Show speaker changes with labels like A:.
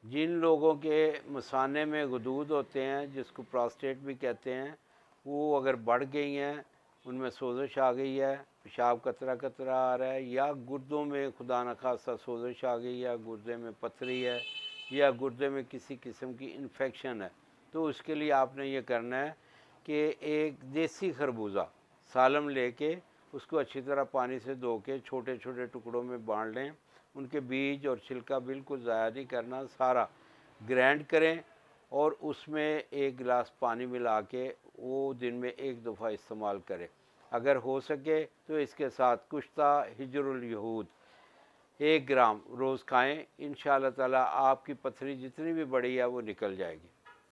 A: जिन लोगों के मसाने में गदूद होते हैं, जिसको प्रोस्टेट भी कहते हैं, वो अगर बढ़ गई हैं, उनमें सोजिश आ गई है, पेशाब कतरा कतरा आ रहा है, या गुर्दों में खुदा न खासा सोजिश आ गई है, गुर्दे में पथरी है, या गुर्दे में किसी किस्म की इन्फेक्शन है, तो उसके लिए आपने ये करना है कि एक देसी खरबूजा सालम लेके उसको अच्छी तरह पानी से धो के छोटे छोटे टुकड़ों में बांट लें। उनके बीज और छिलका बिल्कुल ज़ाया नहीं करना, सारा ग्राइंड करें और उसमें एक गिलास पानी मिला के वो दिन में एक दफ़ा इस्तेमाल करें। अगर हो सके तो इसके साथ कुश्ता हिजरुल यहूद 1 ग्राम रोज़ खाएं। इंशाअल्लाह ताला आपकी पथरी जितनी भी बड़ी है वो निकल जाएगी।